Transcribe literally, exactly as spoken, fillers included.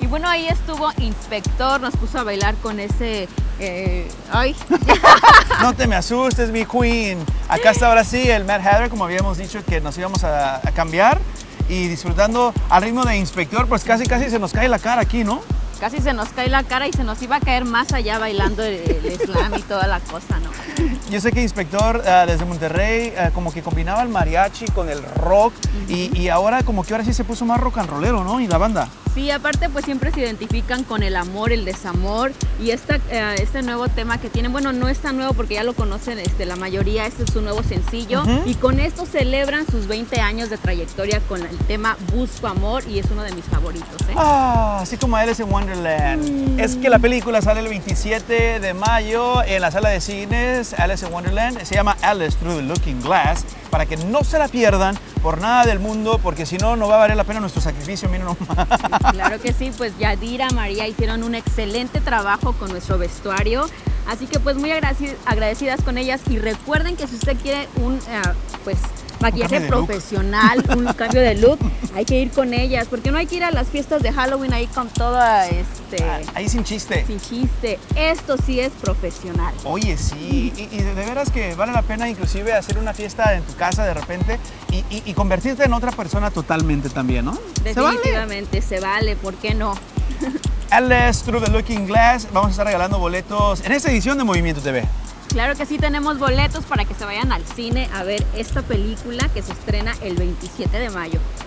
Y bueno, ahí estuvo Inspector, nos puso a bailar con ese... Eh, ay. No te me asustes, mi queen. Acá está ahora sí el Mad Hatter, como habíamos dicho que nos íbamos a, a cambiar. Y disfrutando al ritmo de Inspector, pues casi casi se nos cae la cara aquí, ¿no? Casi se nos cae la cara y se nos iba a caer más allá bailando el, el slam y toda la cosa, ¿no? Yo sé que Inspector uh, desde Monterrey uh, como que combinaba el mariachi con el rock uh-huh. y, y ahora como que ahora sí se puso más rock and rollero, ¿no? Y la banda. Sí, aparte pues siempre se identifican con el amor, el desamor y esta, uh, este nuevo tema que tienen, bueno, no es tan nuevo porque ya lo conocen este, la mayoría, este es su nuevo sencillo uh-huh. y con esto celebran sus veinte años de trayectoria con el tema Busco Amor y es uno de mis favoritos, ¿eh? Ah, así como Alice in Wonderland. Mm. Es que la película sale el veintisiete de mayo en la sala de cines Alice in Wonderland. Se llama Alice Through the Looking Glass, para que no se la pierdan por nada del mundo, porque si no, no va a valer la pena nuestro sacrificio, miren nomás. Claro que sí, pues Yadira, María hicieron un excelente trabajo con nuestro vestuario, así que pues muy agradecidas con ellas y recuerden que si usted quiere un, uh, pues, maquillaje profesional, un cambio de look, hay que ir con ellas, porque no hay que ir a las fiestas de Halloween ahí con toda este... Ah, ahí sin chiste. Sin chiste, esto sí es profesional. Oye, sí, y, y de veras que vale la pena inclusive hacer una fiesta en tu casa de repente y, y, y convertirte en otra persona totalmente también, ¿no? Definitivamente, se vale, se vale, ¿por qué no? Alice Through the Looking Glass, vamos a estar regalando boletos en esta edición de Movimiento T V. Claro que sí, tenemos boletos para que se vayan al cine a ver esta película que se estrena el veintisiete de mayo.